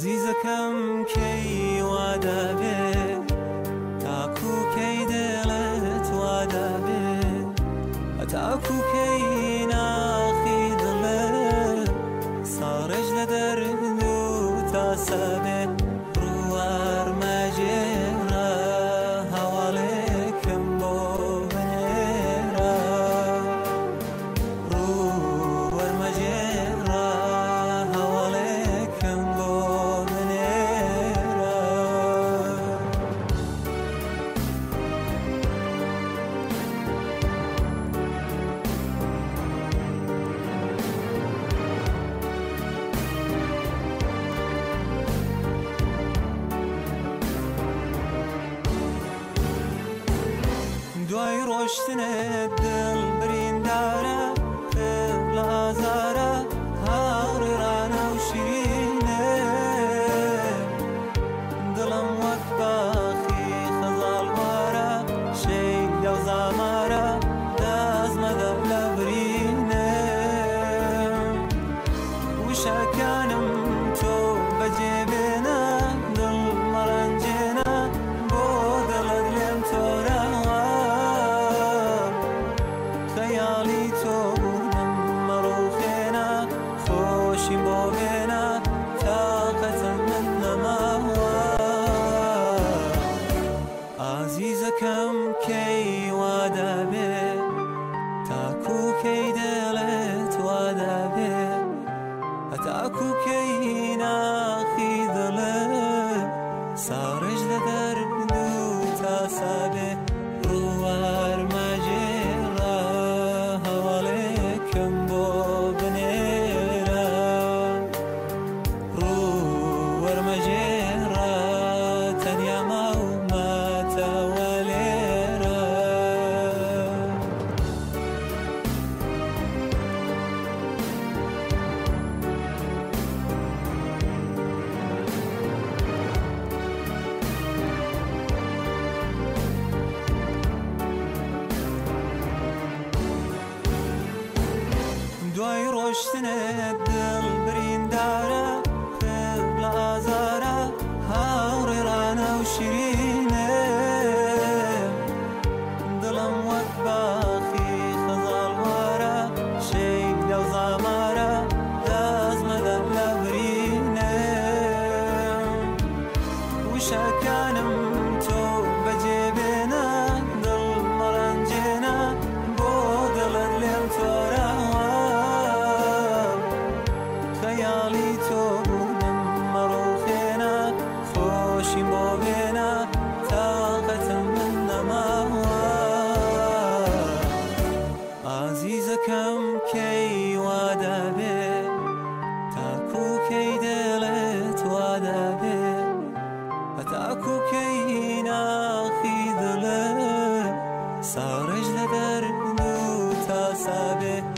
عزیزکم کی وعده به تاکو کی دلت وعده به تاکو کی ناخی دلت سارج لدردو تاسبه روار مجرا حواليكم بو بنيرا روار مجرا حواليكم بو بنيرا دوای رشتن دل برین داره قبل آزاره هاوری رانه و شیرینه دلم وقت باخی خزال واره شیل و زماره داز مدب لبرینه وشکانم تو بجیبینه دل مرنجینه بودل دلم تو خیالی تو بودم مروخینا خوشی بوگینا طاقتم من نماوا عزیزکم کی وعده به تاکو کی دلت وعده به تاکو کی ناخی دلت سارج لدردو تاسبه روار مجرا حواليكم بو بنيرا روار مجرا تنيا ما توليرا دوای رشتن دل برین داره قبل آزاره هاوری رانه و شیرینه دلم وقت باخی خزال واره شیل و زماره داز مدب لبرینه وشکانم تو بجیبینه دل مرنجینه بودل دلم تو خیالی تو بودم مروخینا خوشی بوگینا طاقتم من نماوا عزیزکم کی وعده به تاکو کی دلت وعده به تاکو کی ناخی دلت سارج لدردو تاسبه